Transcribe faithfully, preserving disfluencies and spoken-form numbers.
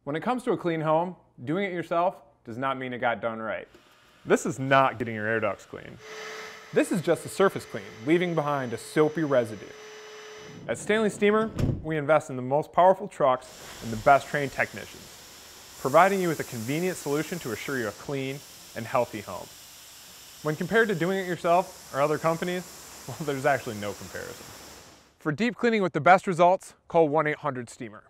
When it comes to a clean home, doing it yourself does not mean it got done right. This is not getting your air ducts clean. This is just a surface clean, leaving behind a soapy residue. At Stanley Steamer, we invest in the most powerful trucks and the best trained technicians, providing you with a convenient solution to assure you a clean and healthy home. When compared to doing it yourself or other companies, well, there's actually no comparison. For deep cleaning with the best results, call one eight hundred steamer.